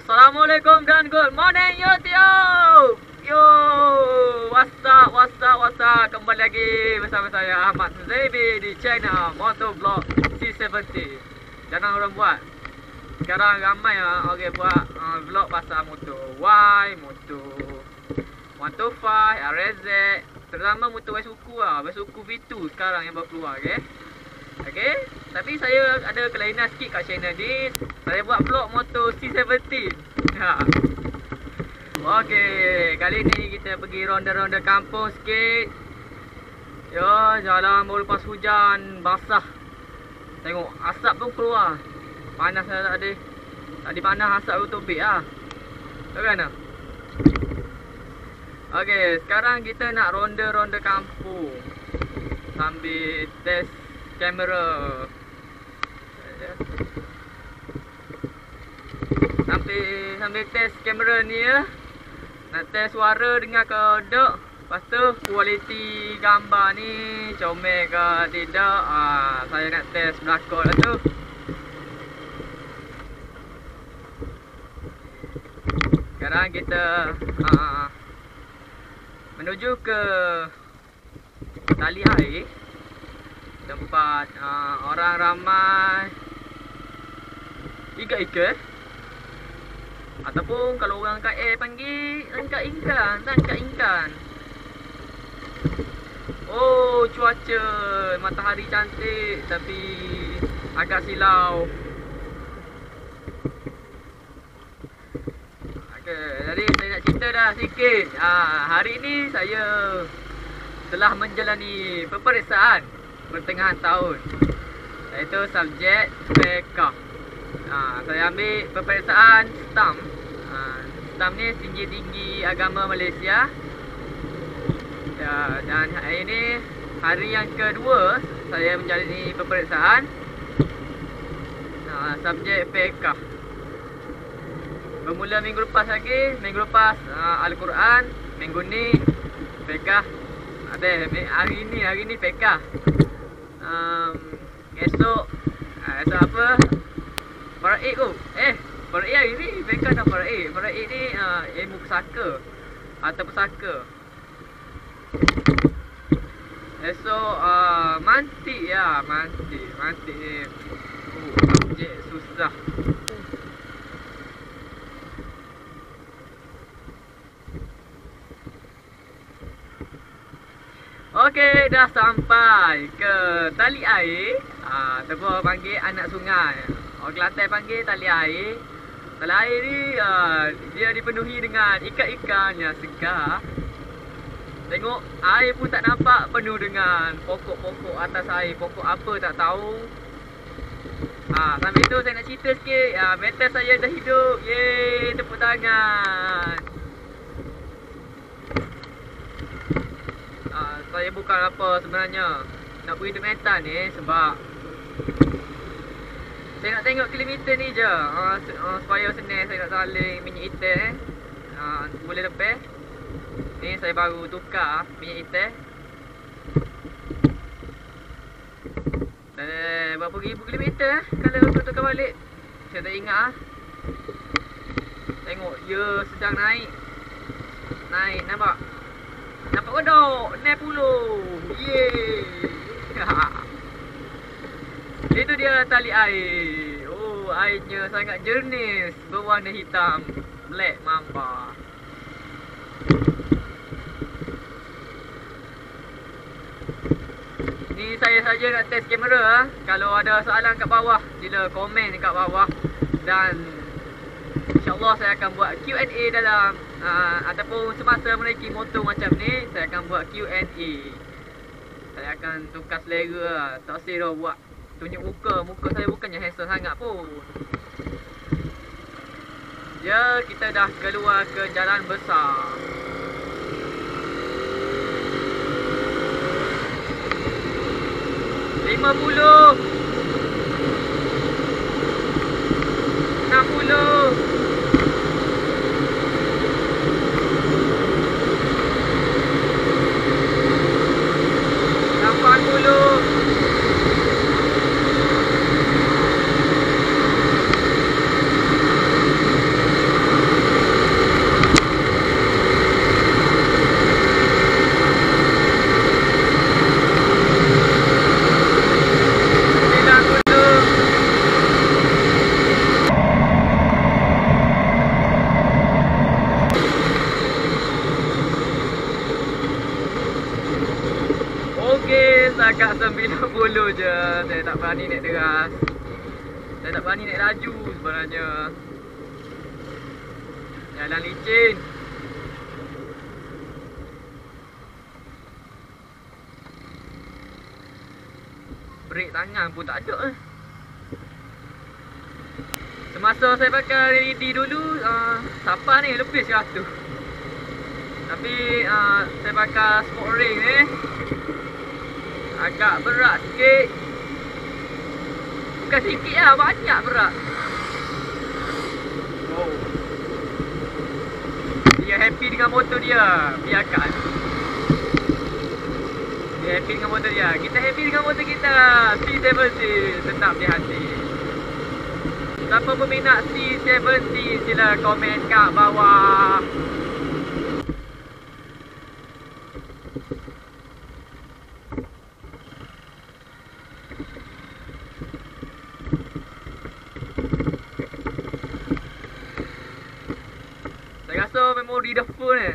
Assalamualaikum dan good morning YouTube. Yo, what's up? Kembali lagi bersama saya Ahmad Huzaimi di channel Motor Vlog C70. Jangan orang buat. Sekarang ramai orang buat vlog pasal motor Y, motor 125, RZ, terutama motor suku suku V2 sekarang yang baru keluar, okey. Tapi saya ada kelainan sikit kat channel ni. Saya buat vlog motor C70. Okey, kali ni kita pergi ronda-ronda kampung sikit. Yo, jalan baru lepas hujan basah. Tengok asap pun keluar. Panas dah tadi. Tadi panas asap tu tobek Tahu kan? Okey, sekarang kita nak ronda-ronda kampung sambil test kamera. Sambil test kamera ni nak test suara dengar ke tak. Lepas tu kualiti gambar ni comel ke tidak. Saya nak test belakang lah tu. Sekarang kita menuju ke tali air, tempat orang ramai ikat-ikat. Ataupun kalau orang kat air panggil angkat ikan. Oh, cuaca matahari cantik tapi agak silau. Okey, jadi saya nak cerita dah sikit. Hari ni saya telah menjalani peperiksaan pertengahan tahun, iaitu subjek belaka. Saya ambil peperiksaan stam. Stam ni tinggi-tinggi agama Malaysia. Dan hari ini hari yang kedua saya menjalani peperiksaan subjek belaka. Bermula minggu lepas Al-Quran, minggu ni belaka. Hari ni belaka. Esok apa? Paraid tu. Paraid hari ni belaka dah paraid. Paraid ni ilmu pusaka atau pusaka. Esok mantik ni. Subjek susah. Okey, dah sampai ke tali air. Tegur panggil anak sungai. Orang Kelantan panggil tali air. Tali air ni dia dipenuhi dengan ikan-ikan yang segar. Tengok air pun tak nampak, penuh dengan pokok-pokok atas air. Pokok apa tak tahu. Sambil tu saya nak cerita sikit. Metal saya dah hidup. Yeay, tepuk tangan. Saya bukan apa sebenarnya nak berhidup metal ni sebab saya nak tengok kilometer ni je. Supaya senang saya nak saling minyak hitam boleh lepas. Ni saya baru tukar minyak hitam. Berapa ribu kilometer kalau aku tukar balik. Saya tak ingat Tengok dia sedang naik. Nampak kodok 60. Yeay. Itu dia tali air. Oh, airnya sangat jernih, berwarna hitam, black mamba. Ni saya saja nak test kamera. Kalau ada soalan kat bawah, sila komen kat bawah. Dan InsyaAllah saya akan buat Q&A dalam ataupun semasa menaiki motor macam ni, saya akan buat Q&A. Saya akan tukar selera. Tak usah dah buat tunjuk muka. Muka saya bukannya handsome sangat pun. Ya, kita dah keluar ke jalan besar. RM50 RM60 RM40 slow je. Saya tak berani naik deras. Saya tak berani naik laju sebenarnya. Jalan licin. Brek tangan pun tak ada. Semasa saya pakai LED dulu, siapa ni lebih 100. Tapi saya pakai sport ring ni, agak berat sikit. Bukan sikit lah, banyak berat. Oh. Dia happy dengan motor dia, biarkan. Dia happy dengan motor dia. Kita happy dengan motor kita. C70 tetap di hati. Siapa peminat C70 sila komen kat bawah. Saya rasa memori dah full ni.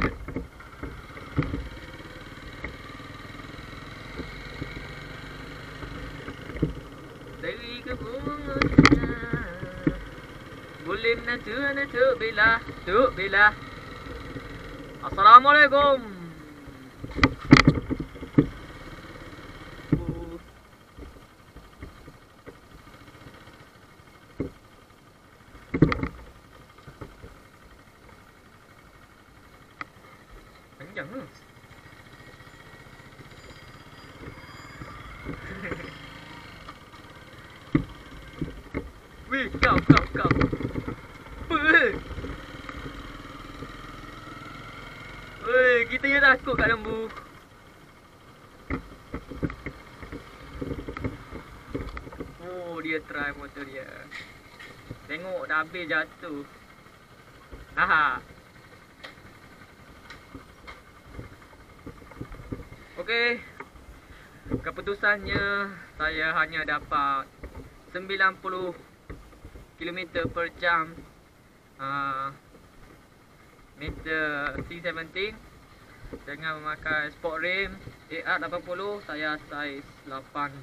Dari ke bunga boleh natuk bila. Assalamualaikum. Panjang tu. Weh, kau. Weh, kita je takut kat lembu. Oh, dia try motor dia. Tengok dah habis jatuh. Haha. Okey. Keputusannya saya hanya dapat 90 km per jam. Meter C70 dengan memakai sport rim AR80. Saya saiz 18.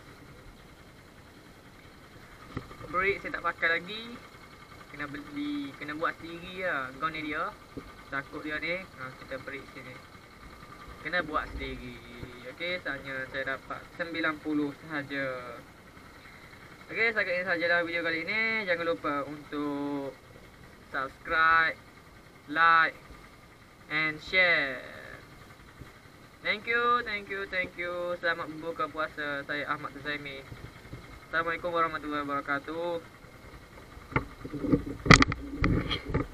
Brake saya tak pakai lagi. Kena buat sendiri lah. Gone ni dia. Takut dia ni. Kita brake sini. Kena buat sendiri. Okey, saya dapat 90 sahaja. Okey, setakat ini sajalah video kali ini. Jangan lupa untuk subscribe, like and share. Thank you. Selamat berbuka puasa. Saya Huzaimi. Assalamualaikum warahmatullahi wabarakatuh.